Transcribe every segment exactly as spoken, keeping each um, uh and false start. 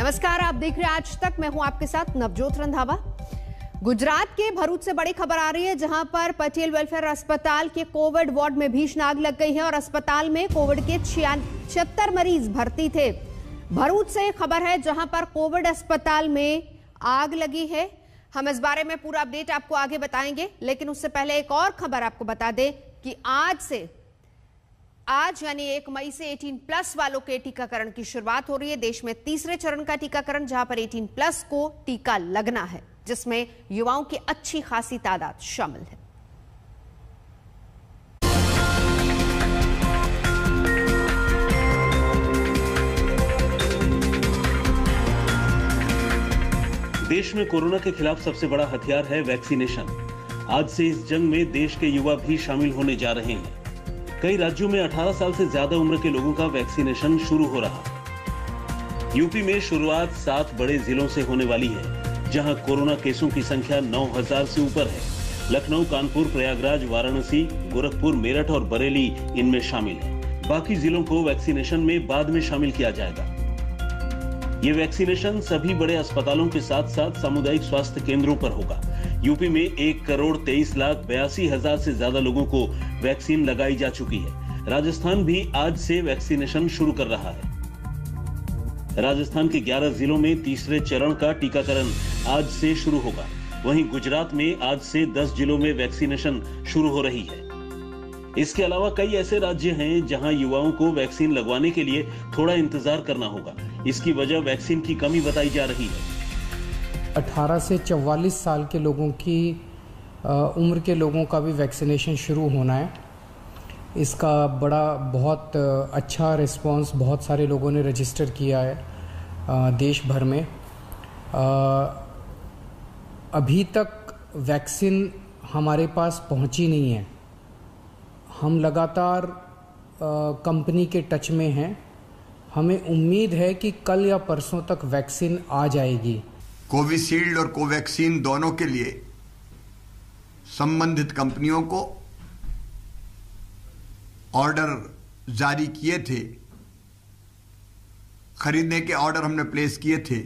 नमस्कार, आप देख रहे हैं आज तक। मैं हूं आपके साथ नवजोत रंधावा। गुजरात के भरूच से बड़ी खबर आ रही है, जहां पर पटेल वेलफेयर अस्पताल के कोविड वार्ड में भीषण आग लग गई है और अस्पताल में कोविड के छिहत्तर मरीज भर्ती थे। भरूच से खबर है जहां पर कोविड अस्पताल में आग लगी है। हम इस बारे में पूरा अपडेट आपको आगे बताएंगे, लेकिन उससे पहले एक और खबर आपको बता दें कि आज से आज यानी एक मई से अठारह प्लस वालों के टीकाकरण की शुरुआत हो रही है। देश में तीसरे चरण का टीकाकरण, जहां पर अठारह प्लस को टीका लगना है, जिसमें युवाओं की अच्छी खासी तादाद शामिल है। देश में कोरोना के खिलाफ सबसे बड़ा हथियार है वैक्सीनेशन। आज से इस जंग में देश के युवा भी शामिल होने जा रहे हैं। कई राज्यों में अठारह साल से ज्यादा उम्र के लोगों का वैक्सीनेशन शुरू हो रहा है। यूपी में शुरुआत सात बड़े जिलों से होने वाली है, जहां कोरोना केसों की संख्या नौ हजार से ऊपर है। लखनऊ, कानपुर, प्रयागराज, वाराणसी, गोरखपुर, मेरठ और बरेली इनमें शामिल है। बाकी जिलों को वैक्सीनेशन में बाद में शामिल किया जाएगा। ये वैक्सीनेशन सभी बड़े अस्पतालों के साथ साथ सामुदायिक स्वास्थ्य केंद्रों पर होगा। यूपी में एक करोड़ तेईस लाख बयासी हजार से ज्यादा लोगों को वैक्सीन लगाई जा चुकी है। राजस्थान भी आज से वैक्सीनेशन शुरू कर रहा है। राजस्थान के ग्यारह जिलों में तीसरे चरण का टीकाकरण आज से शुरू होगा। वहीं गुजरात में आज से दस जिलों में वैक्सीनेशन शुरू हो रही है। इसके अलावा कई ऐसे राज्य हैं जहां युवाओं को वैक्सीन लगवाने के लिए थोड़ा इंतजार करना होगा। इसकी वजह वैक्सीन की कमी बताई जा रही है। अठारह से चौवालीस साल के लोगों की उम्र के लोगों का भी वैक्सीनेशन शुरू होना है। इसका बड़ा बहुत अच्छा रिस्पांस बहुत सारे लोगों ने रजिस्टर किया है देश भर में। अभी तक वैक्सीन हमारे पास पहुंची नहीं है। हम लगातार कंपनी के टच में हैं। हमें उम्मीद है कि कल या परसों तक वैक्सीन आ जाएगी। कोविशील्ड और कोवैक्सीन दोनों के लिए संबंधित कंपनियों को ऑर्डर जारी किए थे, खरीदने के ऑर्डर हमने प्लेस किए थे,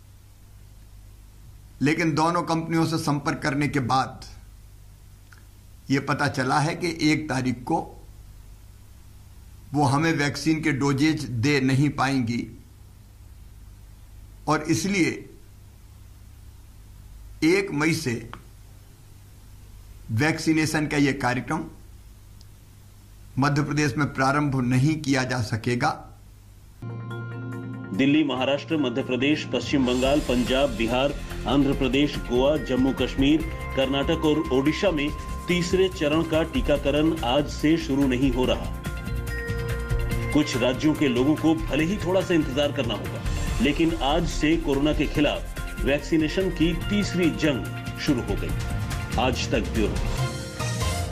लेकिन दोनों कंपनियों से संपर्क करने के बाद ये पता चला है कि एक तारीख को वो हमें वैक्सीन के डोजेज दे नहीं पाएंगी और इसलिए एक मई से वैक्सीनेशन का यह कार्यक्रम मध्य प्रदेश में प्रारंभ नहीं किया जा सकेगा। दिल्ली, महाराष्ट्र, मध्य प्रदेश, पश्चिम बंगाल, पंजाब, बिहार, आंध्र प्रदेश, गोवा, जम्मू कश्मीर, कर्नाटक और ओडिशा में तीसरे चरण का टीकाकरण आज से शुरू नहीं हो रहा। कुछ राज्यों के लोगों को भले ही थोड़ा सा इंतजार करना होगा, लेकिन आज से कोरोना के खिलाफ वैक्सीनेशन की तीसरी जंग शुरू हो गई। आज तक ब्यूरो।